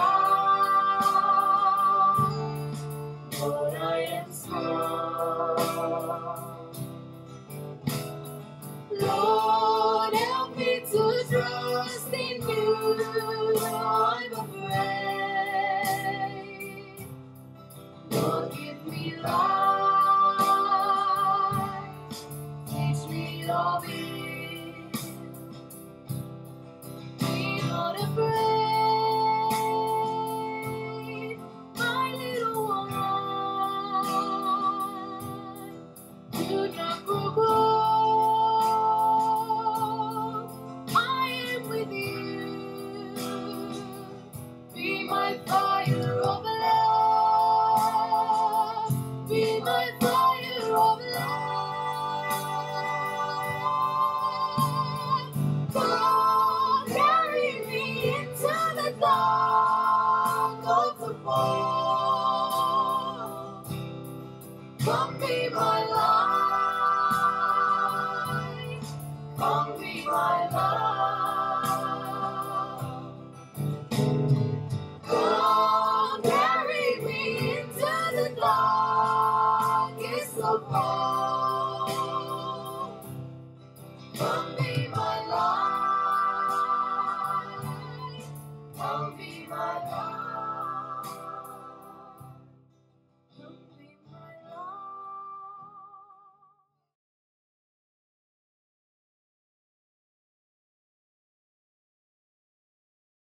Lord, I am small. Lord, help me to trust in you. I'm afraid. Lord, give me life. Teach me your will. Be not afraid, my little one. Do not grow cold. I am with you. Be my